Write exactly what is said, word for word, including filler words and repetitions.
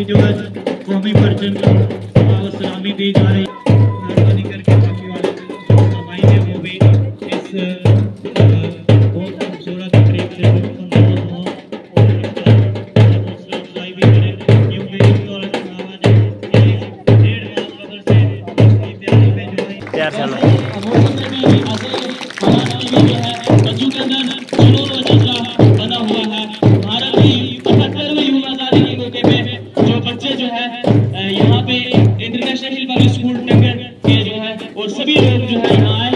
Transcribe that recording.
जो है कौमी परचम सलामी दी जा रही मेहरबानी करके बाकी वाले समाई है वो भी इस बहुत खूबसूरत तरीके से तंदुरुस्त हो और हौसला अफजाई भी करें क्योंकि इस दौरान आवाज ये डेढ़ माह कबल से इसकी तैयारी में जो है तैयार चल रहा है मौसम में भी ऐसे हालात में जो है बच्चों के अंदर जुनून और जज्बा बना हुआ है। भारत की पचहत्तरवीं युवा आजादी के मौके पे जो बच्चे जो है यहाँ पे इंटरनेशनल पब्लिक स्कूल टंगर के जो है और सभी लोग जो है यहाँ